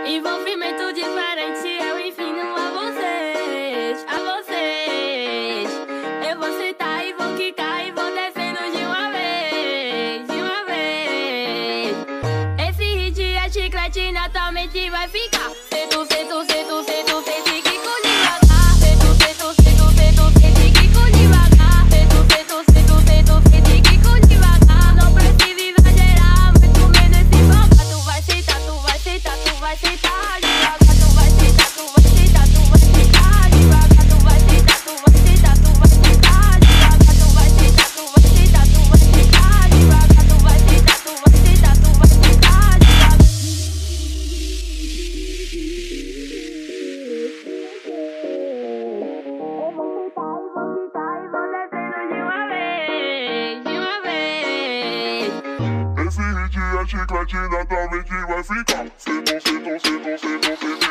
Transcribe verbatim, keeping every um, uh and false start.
Envolvimento diferente, eu ensino a vocês, a vocês. Eu vou sentar e vou quicar e vou descendo de uma vez, de uma vez. Esse hit é chiclete, naturalmente vai ficar. Sento, sento, sento, sento, sento e quico devagar. Sento, sento, sento, sento, sento e quico devagar. Sento, sento, sento, sento, sento e quico devagar. Não precisa exagerar, muito menos se empolgar. Tu vai sentar, tu vai sentar, tu vai sentar devagar. Tu vai sentar, tu vai sentar, tu vai sentar devagar. Tu vai sentar, tu vai sentar, tu vai sentar devagar. Tu vai sentar, tu vai sentar, tu vai sentar devagar. Tu vai sentar, tu vai sentar, tu vai sentar devagar. Eu vou sentar e vou quicar e vou descendo de uma vez, de uma vez. Esse hit é chiclete, naturalmente vai ficar. Sento, sento, sento, sento, sento.